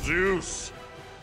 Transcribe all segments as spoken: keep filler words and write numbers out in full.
Zeus!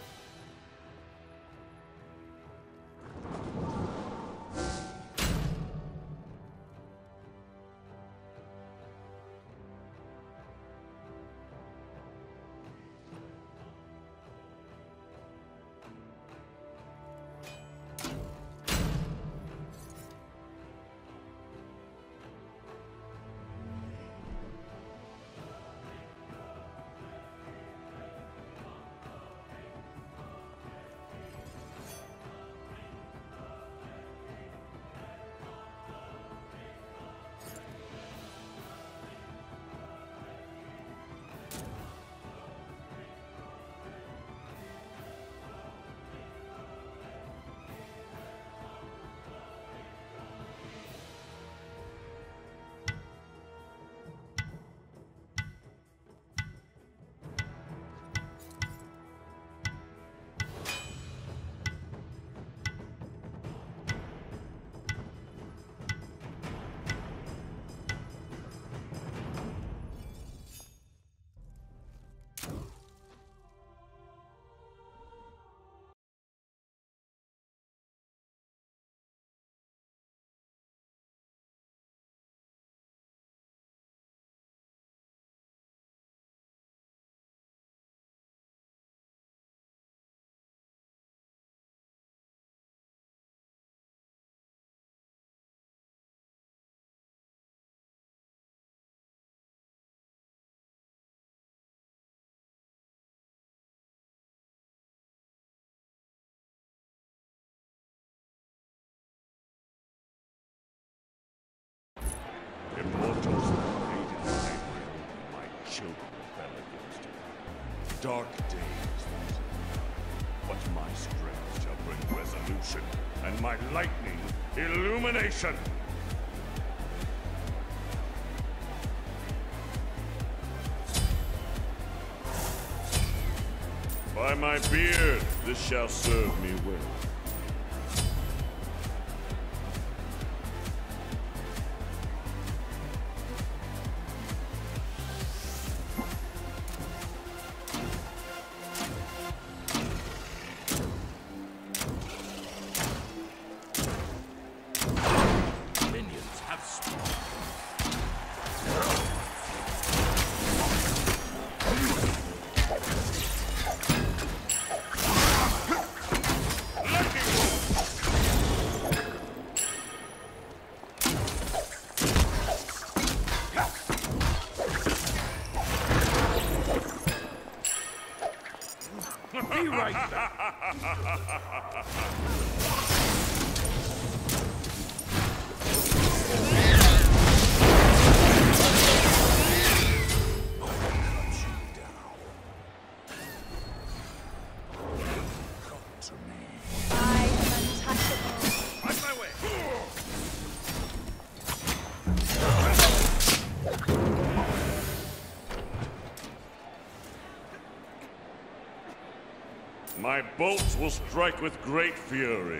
Immortals made in my realm, my children fell against it. Dark days, these are. But my strength shall bring resolution, and my lightning, illumination! By my beard, this shall serve me well. Be right back. My bolts will strike with great fury.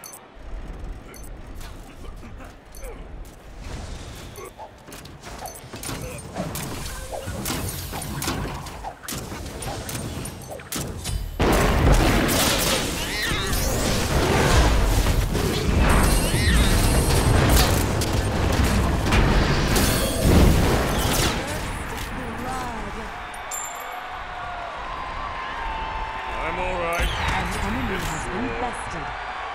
I'm all right. An enemy has been bested.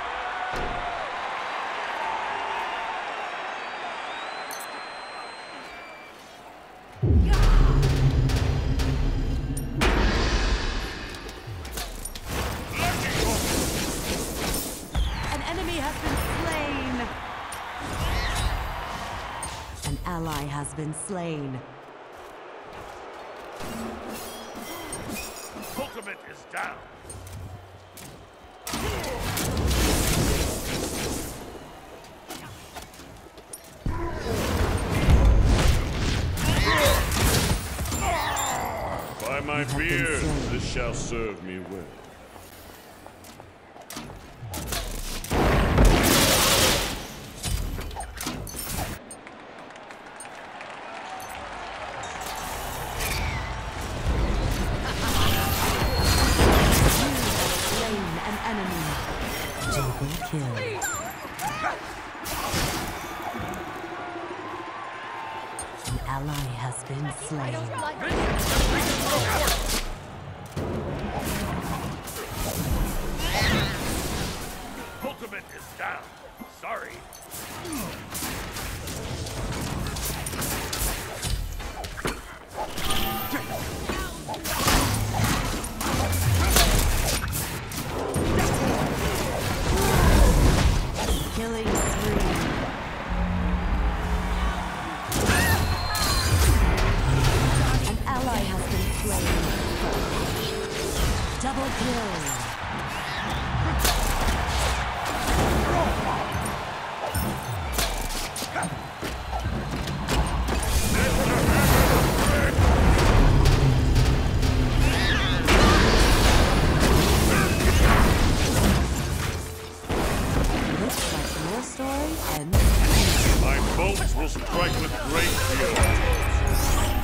An enemy has been slain. An ally has been slain. Ultimate is down. By my beard, this shall serve me well. An ally has been slain. Ultimate is down. Sorry. Killing spree. An ally has been slain. Double kill. Looks like your story ends. My bolts will strike with great fury.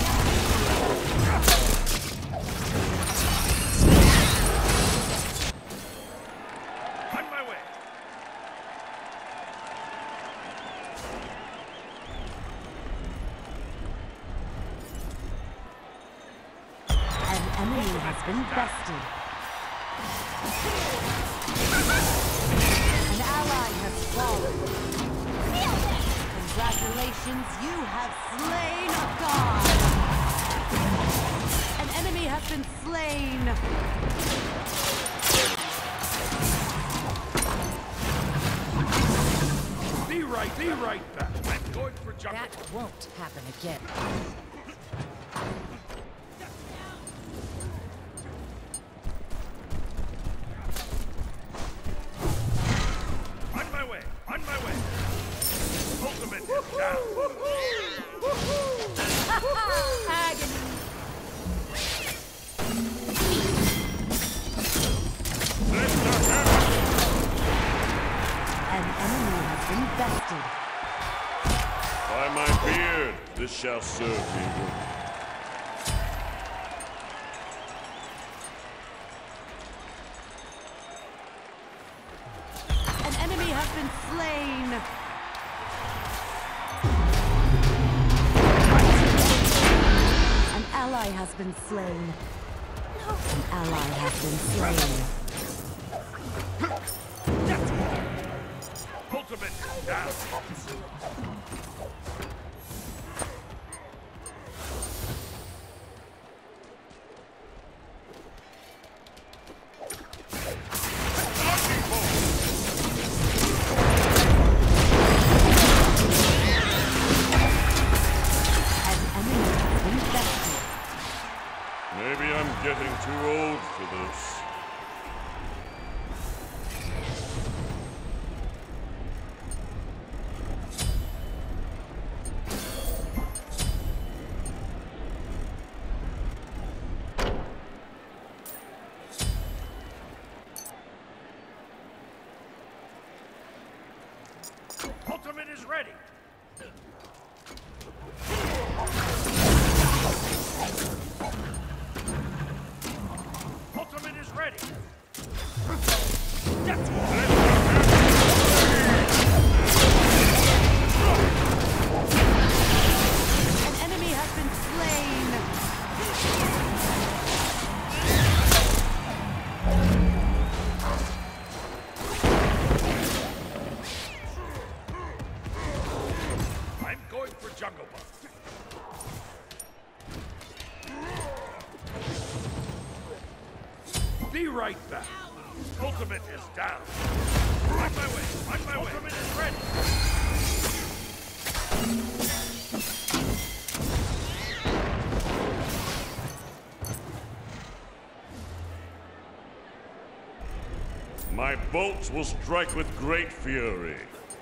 On my way. An enemy has been bested. An ally has fallen. Congratulations, you have slain a god. An enemy has been slain. Be right, be right back. I'm going for jungle. That won't happen again. On my way, on my way. Ultimate is down. Agony. An enemy has been bested. By my beard, this shall serve me well. An enemy has been slain. An ally has been slain. An ally has been slain. Ultimate is down. An enemy has been bested. Maybe I'm getting too old for this. Ultimate is ready. Ultimate is ready. An enemy has been slain. I'm going for jungle buff. Be right back. Ultimate is down. On my way, on my way. Ultimate is ready. My bolts will strike with great fury.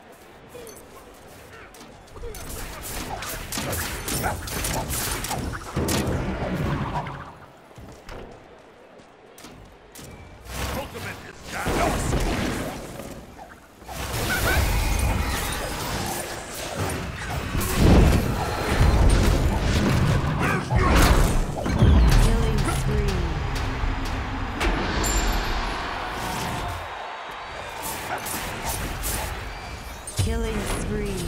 Ultimate is down. Killing spree. Killing spree.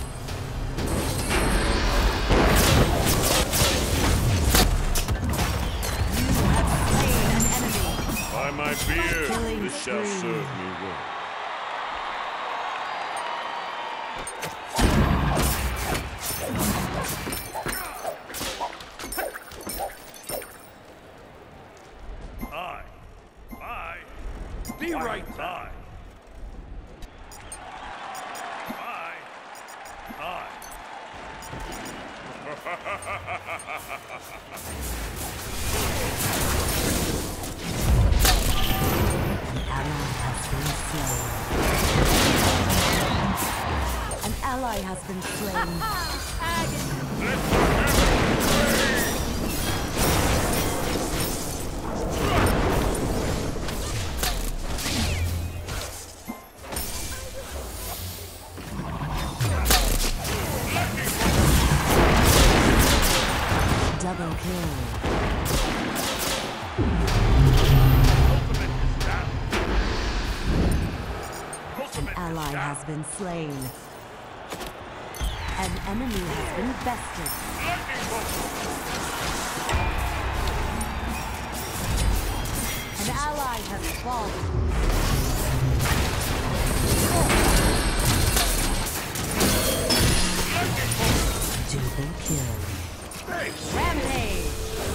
You have slain an enemy. By my beard, Killing this shall spree. serve me well. Aye. Aye. Be right back. Aye. Aye. An ally has been slain. Double kill. An ally has been slain. An enemy has been bested. An ally has fallen. Double kill. Rampage!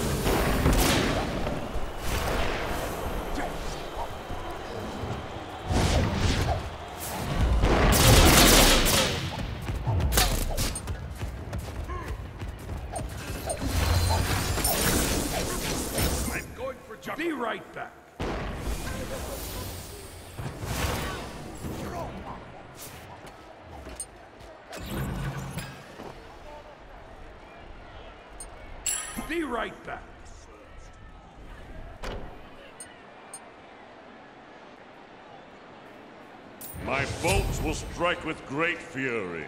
I'm going for jump. Be right back. Be right back. My bolts will strike with great fury.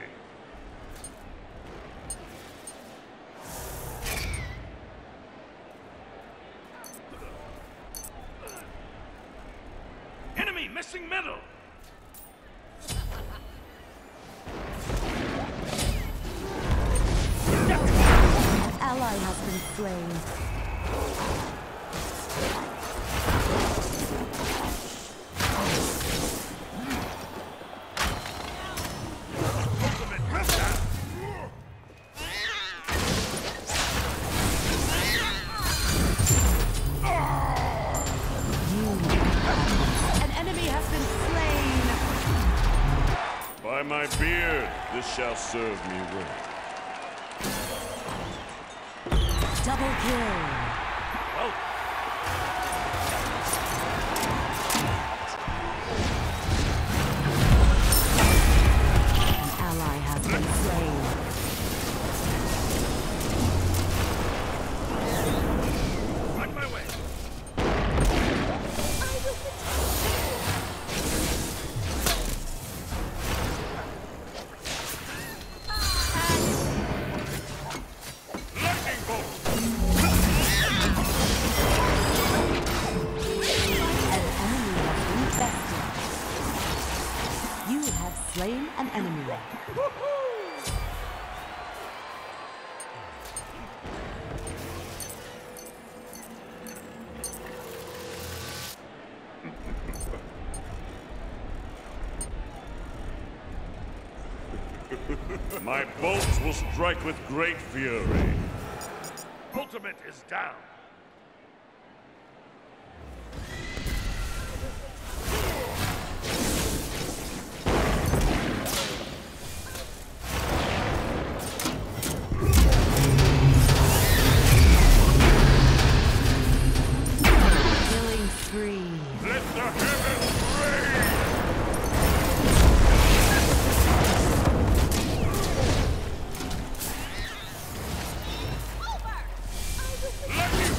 Enemy missing middle. An ally has been slain. An enemy has been slain. By my beard, this shall serve me well. Double kill. Well, An ally has been slain. on my way. Lightning bolt. An enemy has been bested. You have slain an enemy. My bolts will strike with great fury. Ultimate is down. Killing spree. Let the heavens rain. Lightning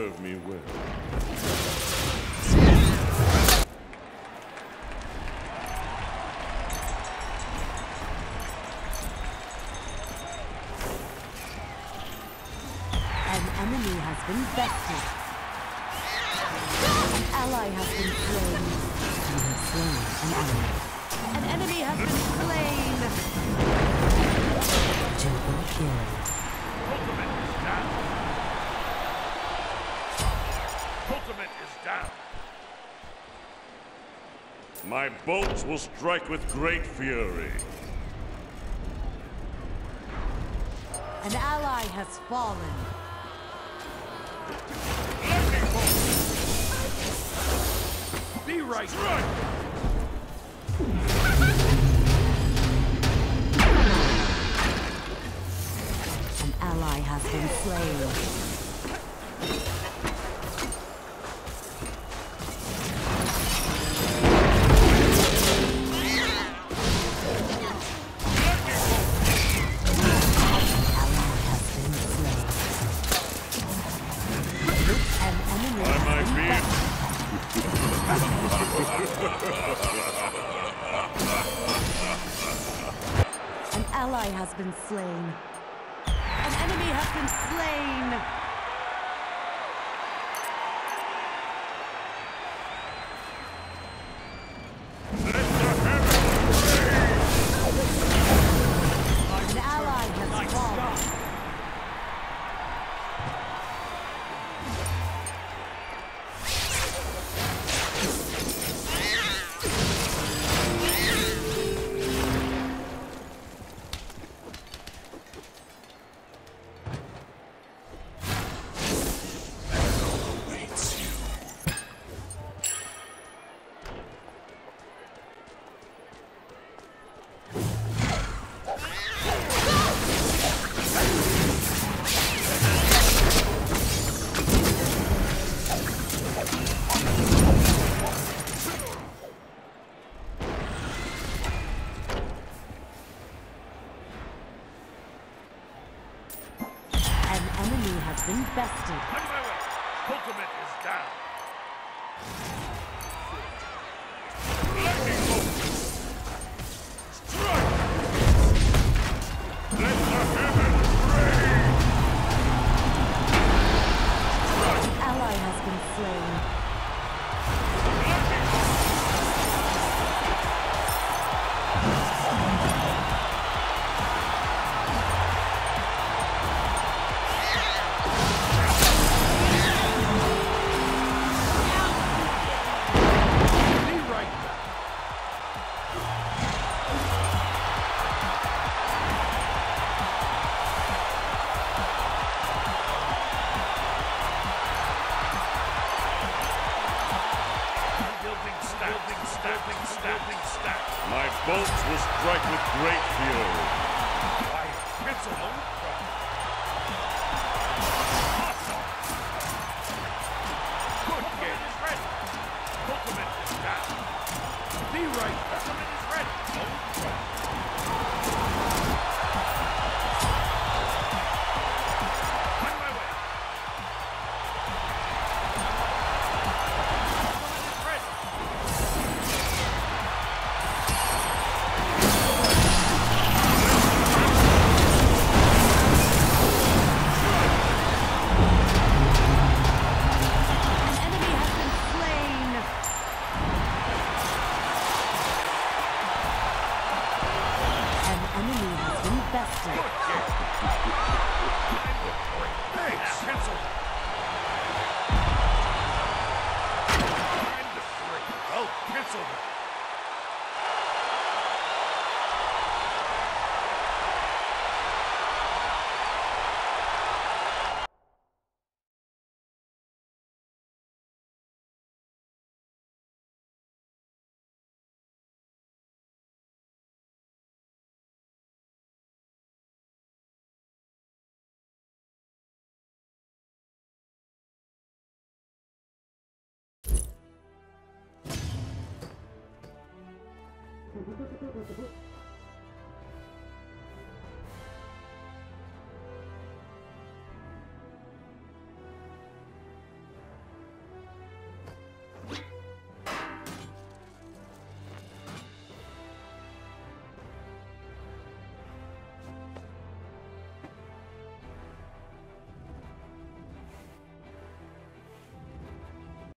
serve me well. An enemy has been bested. An ally has been slain. You have slain an enemy. An enemy has been slain. Triple kill. Ultimate is down. Ultimate is down. My bolts will strike with great fury. An ally has fallen. Be right. Strike. An ally has been slain. An ally has been slain. An enemy has been slain. An ally has fallen. An enemy has been bested. On my way. Ultimate is down. Lightning bolt. Strike. Let the heavens rain. An ally has been slain. Lightning bolt. Be right back. Building stack. Building stack. Building stack. Building stack. My bolts will strike with great fury. Fire. Pencil. Good game. Is ready. Ultimate is down. Be right back. Ultimate is ready. On my way. Ultimate is ready. An enemy has been slain. An enemy has been bested. Good game. Hey, pencil. Time to break. Well, pencil them.